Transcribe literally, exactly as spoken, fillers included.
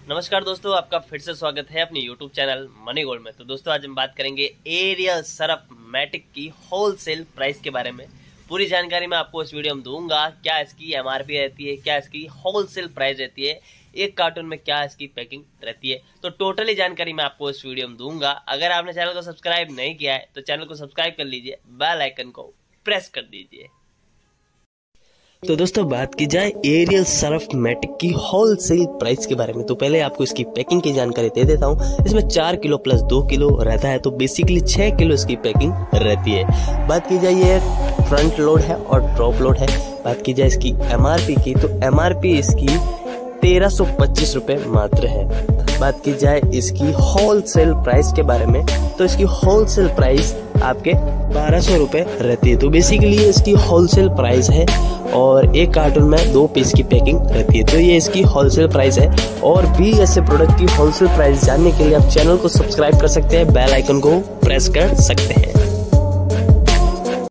नमस्कार दोस्तों, आपका फिर से स्वागत है अपने यूट्यूब चैनल मनी गोल्ड में। तो दोस्तों आज हम बात करेंगे एरियल सर्फ मैटिक की होलसेल प्राइस के बारे में। पूरी जानकारी मैं आपको इस वीडियो में दूंगा। क्या इसकी एमआरपी रहती है, क्या इसकी होलसेल प्राइस रहती है, एक कार्टून में क्या इसकी पैकिंग रहती है, तो टोटली जानकारी मैं आपको इस वीडियो में दूंगा। अगर आपने चैनल को सब्सक्राइब नहीं किया है तो चैनल को सब्सक्राइब कर लीजिए, बेल आइकन को प्रेस कर दीजिए। तो दोस्तों बात की जाए एरियल सर्फ मैटिक की होलसेल प्राइस के बारे में, तो पहले आपको इसकी पैकिंग की जानकारी दे देता हूँ। इसमें चार किलो प्लस दो किलो रहता है, तो बेसिकली छह किलो इसकी पैकिंग रहती है। बात की जाए ये फ्रंट लोड है और टॉप लोड है। बात की जाए इसकी एमआरपी की, तो एमआरपी इसकी तेरह सौ पच्चीस रुपए मात्र है। बात की जाए इसकी होलसेल प्राइस के बारे में, तो इसकी होलसेल प्राइस आपके बारह सौ रुपए रहती है। तो बेसिकली इसकी होलसेल प्राइस है और एक कार्टून में दो पीस की पैकिंग रहती है। तो ये इसकी होलसेल प्राइस है। और भी ऐसे प्रोडक्ट की होलसेल प्राइस जानने के लिए आप चैनल को सब्सक्राइब कर सकते हैं, बेल आइकन को प्रेस कर सकते हैं।